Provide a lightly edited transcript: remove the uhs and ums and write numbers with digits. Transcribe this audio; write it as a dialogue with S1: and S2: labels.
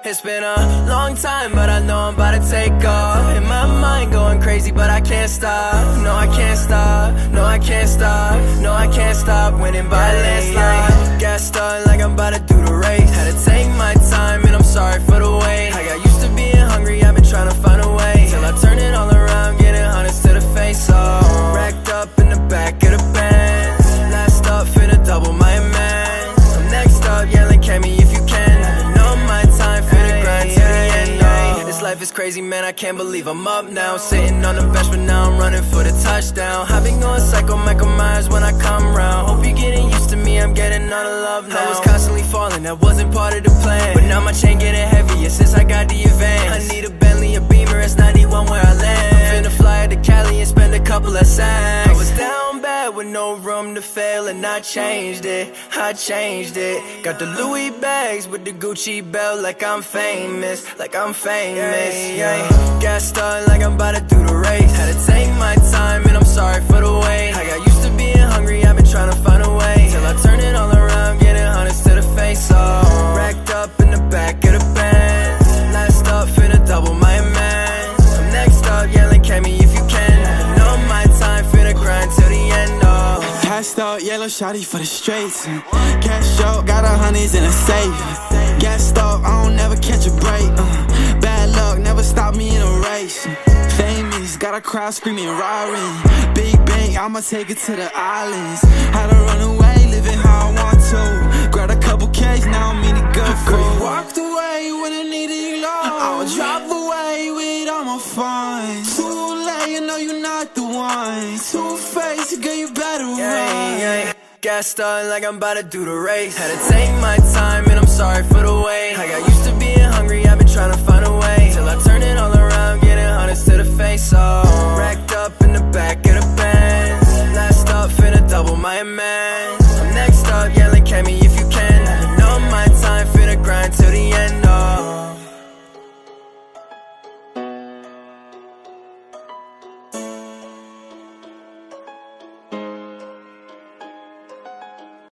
S1: It's been a long time, but I know I'm about to take off. In my mind going crazy, but I can't stop. No, I can't stop. No, I can't stop. No, I can't stop. Winning by landslide. Gassed up like I'm about to do the race. Had to take my time, and I'm sorry for the wait. I got used to being hungry, I've been trying to find a way. Till I turn it all around, getting hundreds to the face. Oh, racked up in the back of the Benz. Last up, finna double my amends. I'm next up, yelling, catch me if you can. I know my time, finna grind to the end. Oh, this life is crazy, man, I can't believe I'm up now. Sitting on the bench, but now I'm running for the touchdown. I've been going psycho, Michael Myers when I come round. Hope you're getting used to me, I'm getting all the love now. I was constantly falling, that wasn't part of the plan. But now my chain getting heavier since I got the advance. I need a Bentley, a Beamer, it's 91 where I land. I'm finna fly to Cali and spend a couple of cents. I was down bad with no room to fail, and I changed it, I changed it. Got the Louis bags with the Gucci belt, like I'm famous, like I'm famous. Yeah. Gassed up like I'm about to do the race. Had to take my time, and I'm sorry for the wait. I got used to being hungry, I've been trying to find a way. Till I turn it all around, getting hundreds to the face. Oh, racked up in the back of the Benz. Last up, finna double my amends. I'm next up, yelling, catch me if you can. I know my time, finna grind till the end. Oh,
S2: passed out, yellow shawty for the streets. Cash out, got 100s in a safe. Gassed up, I don't never catch a break. Bad luck, never stop me in a race. Famous, got a crowd screaming Rarin. Big bank, I'ma take it to the islands. Had to run away, living how I want to. Grab a couple K's, now I'm in a good free. Walked away when I needed you long. I'ma drop away with all my fun. Too late, you know you're not the one. Two-faced, girl, you better run.
S1: Gassed up like I'm about to do the race. Had to take my time, and I'm sorry for